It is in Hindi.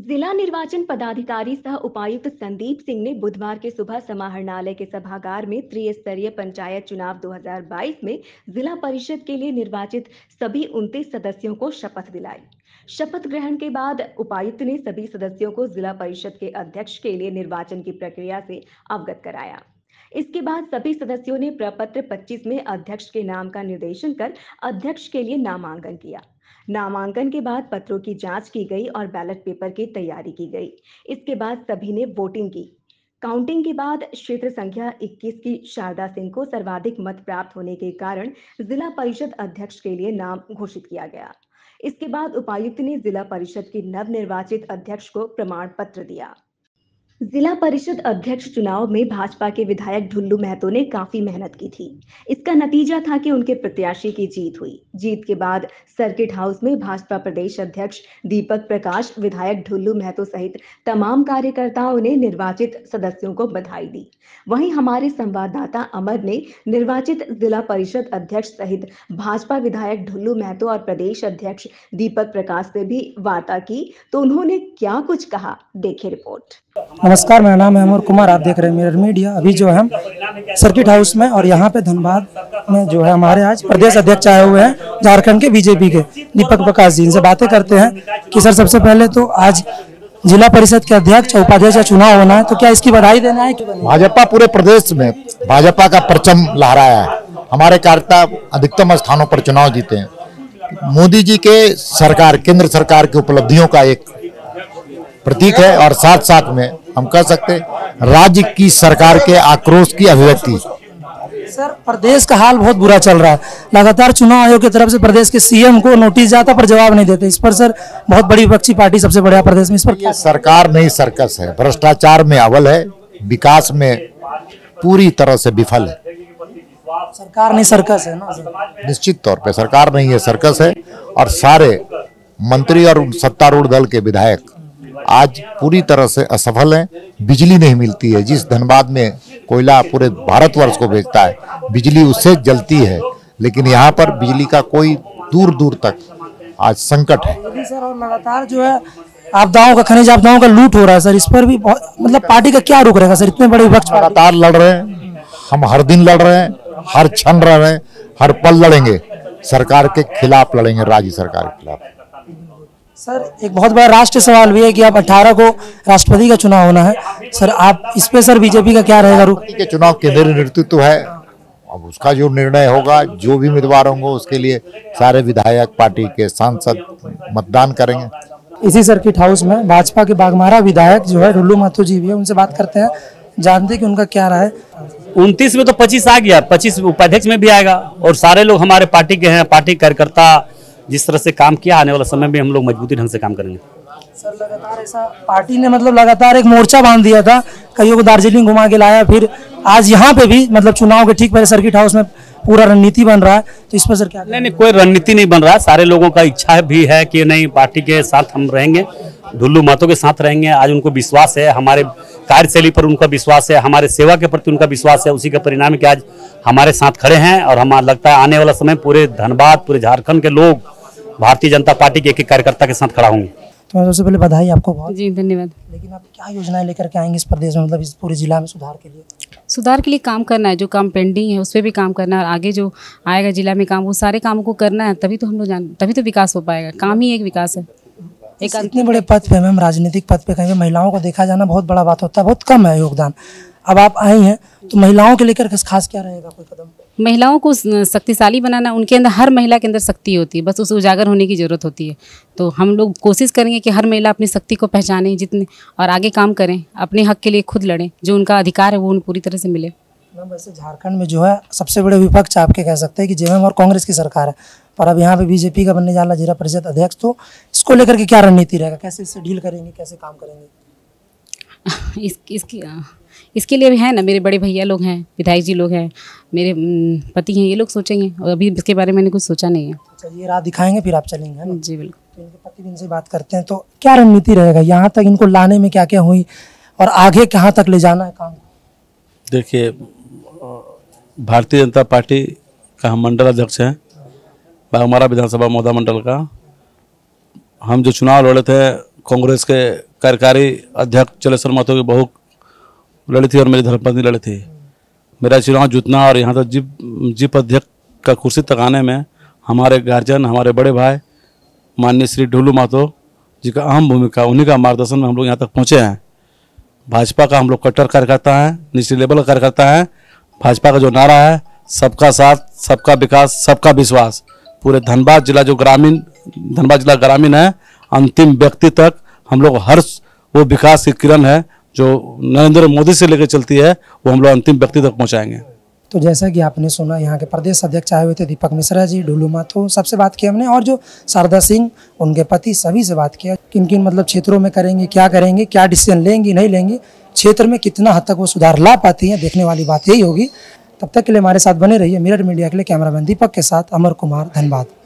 जिला निर्वाचन पदाधिकारी सह उपायुक्त संदीप सिंह ने बुधवार के सुबह समाहरणालय के सभागार में त्रिस्तरीय पंचायत चुनाव 2022 में जिला परिषद के लिए निर्वाचित सभी 29 सदस्यों को शपथ दिलाई। शपथ ग्रहण के बाद उपायुक्त ने सभी सदस्यों को जिला परिषद के अध्यक्ष के लिए निर्वाचन की प्रक्रिया से अवगत कराया। इसके बाद सभी सदस्यों ने प्रपत्र 25 में अध्यक्ष के नाम का निर्देशन कर अध्यक्ष के लिए नामांकन किया। नामांकन के बाद पत्रों की जांच की गई और बैलेट पेपर की तैयारी की गई। इसके बाद सभी ने वोटिंग की। काउंटिंग के बाद क्षेत्र संख्या 21 की शारदा सिंह को सर्वाधिक मत प्राप्त होने के कारण जिला परिषद अध्यक्ष के लिए नाम घोषित किया गया। इसके बाद उपायुक्त ने जिला परिषद की नवनिर्वाचित अध्यक्ष को प्रमाण पत्र दिया। जिला परिषद अध्यक्ष चुनाव में भाजपा के विधायक ढुल्लू महतो ने काफी मेहनत की थी। इसका नतीजा था कि उनके प्रत्याशी की जीत हुई। जीत के बाद सर्किट हाउस में भाजपा प्रदेश अध्यक्ष दीपक प्रकाश, विधायक ढुल्लू महतो सहित तमाम कार्यकर्ताओं ने निर्वाचित सदस्यों को बधाई दी। वहीं हमारे संवाददाता अमर ने निर्वाचित जिला परिषद अध्यक्ष सहित भाजपा विधायक ढुल्लू महतो और प्रदेश अध्यक्ष दीपक प्रकाश से भी वार्ता की, तो उन्होंने क्या कुछ कहा, देखिए रिपोर्ट। नमस्कार, मेरा नाम है अमर कुमार, आप देख रहे हैं मिरर मीडिया। अभी जो है हम सर्किट हाउस में और यहाँ पे धनबाद में जो है हमारे आज प्रदेश अध्यक्ष आए हुए हैं झारखंड के बीजेपी के दीपक प्रकाश जी। इनसे बातें करते हैं कि सर, सबसे पहले तो आज जिला परिषद के अध्यक्ष और उपाध्यक्ष का चुनाव होना है, तो क्या इसकी बधाई देना है? भाजपा पूरे प्रदेश में भाजपा का परचम लहराया है। हमारे कार्यकर्ता अधिकतम स्थानों पर चुनाव जीते हैं। मोदी जी के सरकार, केंद्र सरकार की उपलब्धियों का एक प्रतीक है और साथ साथ में हम कह सकते हैं राज्य की सरकार के आक्रोश की अभिव्यक्ति। सर, प्रदेश का हाल बहुत बुरा चल रहा है। लगातार चुनाव आयोग की तरफ से प्रदेश के सीएम को नोटिस जाता पर जवाब नहीं देते। इस पर सर, बहुत बड़ी विपक्षी पार्टी सबसे बड़ा प्रदेश में, इस पर ये सरकार नहीं सर्कस है। भ्रष्टाचार में अव्वल है, विकास में पूरी तरह से विफल है। सरकार नहीं सर्कस है ना? निश्चित तौर पे सरकार नहीं है, सर्कस है। और सारे मंत्री और सत्तारूढ़ दल के विधायक आज पूरी तरह से असफल हैं। बिजली नहीं मिलती है। जिस धनबाद में कोयला पूरे भारतवर्ष को बेचता है, बिजली उससे जलती है, लेकिन यहाँ पर बिजली का कोई दूर दूर तक आज संकट है। सर, और लगातार जो है आपदाओं का, खनिज आपदाओं का लूट हो रहा है सर, इस पर भी मतलब पार्टी का क्या रुख रहेगा सर? इतने बड़े विपक्ष लगातार लड़ रहे हैं, हम हर दिन लड़ रहे हैं, हर क्षण लड़ रहे हैं, हर पल लड़ेंगे। सरकार के खिलाफ लड़ेंगे, राज्य सरकार के खिलाफ। सर, एक बहुत बड़ा राष्ट्रीय सवाल भी है कि अब 18 को राष्ट्रपति का चुनाव होना है। सर, आप इस पे सर बीजेपी का क्या रहेगा रुख? के चुनाव केंद्रीय नेतृत्व है, अब उसका जो निर्णय होगा, जो भी उम्मीदवार होंगे उसके लिए सारे विधायक, पार्टी के सांसद मतदान करेंगे। इसी सर्किट हाउस में भाजपा के बाघमारा विधायक जो है ढुल्लू महतो जी भी है, उनसे बात करते हैं, जानते कि उनका क्या रहा है। 29 में तो 25 आ गया, 25 उपाध्यक्ष में भी आएगा और सारे लोग हमारे पार्टी के हैं। पार्टी कार्यकर्ता जिस तरह से काम किया, आने वाला समय में हम लोग मजबूती ढंग से काम करेंगे। सर, लगातार ऐसा पार्टी ने मतलब लगातार एक मोर्चा बांध दिया था, कईयों को दार्जिलिंग घुमा के लाया, फिर आज यहाँ पे भी मतलब चुनाव के ठीक पहले सर्किट हाउस में पूरा रणनीति बन रहा है, तो इस पर सर क्या? नहीं, कोई रणनीति नहीं बन रहा। सारे लोगों का इच्छा भी है कि नहीं, पार्टी के साथ हम रहेंगे, ढुल्लू महतो के साथ रहेंगे। आज उनको विश्वास है, हमारे कार्यशैली पर उनका विश्वास है, हमारे सेवा के प्रति उनका विश्वास है। उसी का परिणाम है कि आज हमारे साथ खड़े हैं और हमारा लगता है आने वाला समय पूरे धनबाद, पूरे झारखंड के लोग भारतीय जनता पार्टी के एक कार्यकर्ता के साथ खड़ा होंगे। तो सबसे पहले बधाई आपको बहुत। जी, धन्यवाद। लेकिन आप क्या योजनाएं लेकर के आएंगे इस प्रदेश में, मतलब इस पूरे जिला में सुधार के लिए? सुधार के लिए काम करना है, जो काम पेंडिंग है उस पर भी काम करना है और आगे जो आएगा जिला में काम, वो सारे कामों को करना है, तभी तो हम लोग तभी तो विकास हो पाएगा। काम ही एक विकास है। एक इतने बड़े पद पे मैम, राजनीतिक पद पे कहीं महिलाओं को देखा जाना बहुत बड़ा बात होता है, बहुत कम है योगदान। अब आप आई हैं तो महिलाओं के लेकर खास क्या रहेगा कोई कदम? महिलाओं को शक्तिशाली बनाना, उनके अंदर, हर महिला के अंदर शक्ति होती है, बस उसे उजागर होने की ज़रूरत होती है। तो हम लोग कोशिश करेंगे कि हर महिला अपनी शक्ति को पहचाने, जितने और आगे काम करें, अपने हक के लिए खुद लड़ें, जो उनका अधिकार है वो उन्हें पूरी तरह से मिले। मैम, वैसे झारखंड में जो है सबसे बड़े विपक्ष आपके कह सकते हैं कि जेएमएम और कांग्रेस की सरकार है, पर अब यहाँ पे बीजेपी का बनने जा रहा जिला परिषद अध्यक्ष, तो इसको लेकर के क्या रणनीति रहेगा? कैसे इससे डील करेंगे, कैसे काम करेंगे? इसके लिए भी है ना, मेरे बड़े भैया लोग हैं, विधायक जी लोग हैं, मेरे पति हैं, ये लोग सोचेंगे और अभी इसके बारे में मैंने कुछ सोचा नहीं है। अच्छा, ये राह दिखाएंगे फिर आप चलेंगे, है ना? जी बिल्कुल। तो इनके पति भी, इनसे बात करते हैं, तो क्या रणनीति रहेगा यहाँ तक इनको लाने में, क्या क्या हुई और आगे कहाँ तक ले जाना है काम? देखिए, भारतीय जनता पार्टी का हम मंडल अध्यक्ष हैं, बाघमारा विधानसभा मौदा मंडल का। हम जो चुनाव लड़े थे कांग्रेस के कार्यकारी अध्यक्ष जलेश्वर महतो की बहू लड़ी थी और मेरी धर्मपत्नी लड़ी थी। मेरा चुनाव जीतना और यहाँ तक जीप अध्यक्ष का कुर्सी तक आने में हमारे गार्जियन, हमारे बड़े भाई माननीय श्री ढुल्लू महतो जी का अहम भूमिका, उन्हीं का मार्गदर्शन में हम लोग यहाँ तक पहुँचे हैं। भाजपा का हम लोग कट्टर कार्यकर्ता हैं, निचले लेवल का कार्यकर्ता हैं। भाजपा का जो नारा है सबका साथ, सबका विकास, सबका विश्वास, पूरे धनबाद जिला जो धनबाद जिला ग्रामीण है, अंतिम व्यक्ति तक हम लोग हर वो विकास की किरण है जो नरेंद्र मोदी से लेकर चलती है, वो हम लोग अंतिम व्यक्ति तक पहुंचाएंगे। तो जैसा कि आपने सुना, यहाँ के प्रदेश अध्यक्ष आए हुए थे दीपक मिश्रा जी, ढुल्लू महतो, सबसे बात की हमने, और जो शारदा सिंह उनके पति, सभी से बात किया किन किन मतलब क्षेत्रों में करेंगे, क्या डिसीजन लेंगी, नहीं लेंगी, क्षेत्र में कितना हद तक वो सुधार ला पाती हैं, देखने वाली बात यही होगी। तब तक के लिए हमारे साथ बने रहिए। मिरर मीडिया के लिए कैमरामैन दीपक के साथ अमर कुमार, धनबाद।